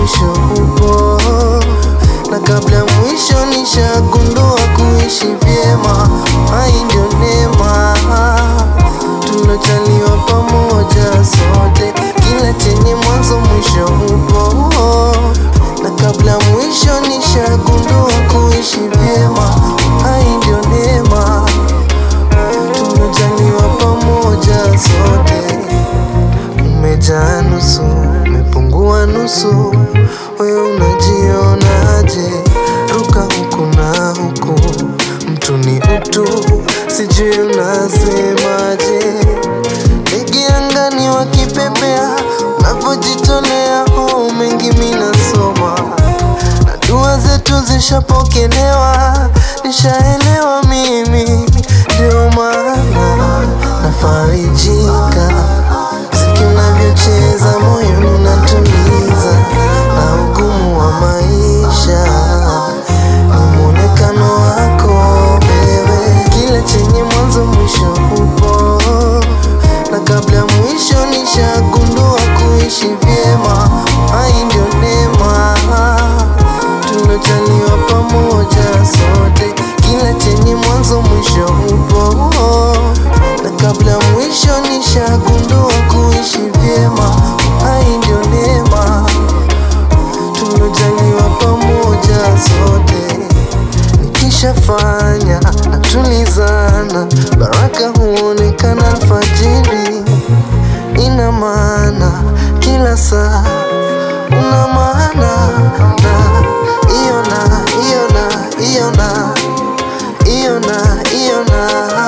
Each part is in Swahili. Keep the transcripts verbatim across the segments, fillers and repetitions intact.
mwisho upo, na kabla ya mwisho nishagundua kuishi vyema. Hai ndio neema tulojaliwa pamoja sote, kila chenye mwanzo mwisho upo, na kabla ya mwisho nishagundua kuishi vyema. Hai ndio neema tulojaliwa pamoja sote. Umejaa nusu, umepungua nusu, wewe unajionaje? Ruka huku na huku, mtu ni utu, sijui unasemaje? Ndege angani wakipepea, unavyojitolea, oh mengi minasoma, na dua zetu zishapokelewa. Nishaelewa mimi, ndio maana nafarijika. Mziki unavyocheza moyoni unatuliza, na ugumu wa maisha ni mwonekano wako wewe. Kila chenye mwanzo mwisho upo, na kabla ya mwisho nishagundua kuishi vyema. Hai ndio neema tulojaliwa pamoja sote, kila chenye mwanzo mwisho upo, na kabla ya mwisho nishagundua kuishi vyema. Hai ndio neema tulojaliwa pamoja sote. Nikishafanya natulizana, baraka huonekana alfajiri. Ina maana kila saa una maana, na iona iona iona iona iona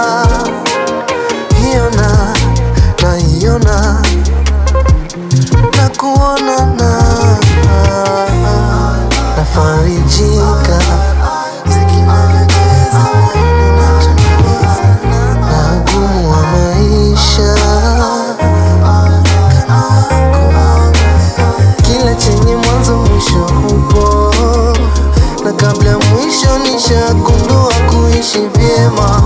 iona na iona na kuonana, nafarijika. Mziki unavyocheza moyoni unatuliza, na ugumu wa maisha kila chenye mwanzo mwisho upo, na kabla ya mwisho nishagundua kuishi vyema.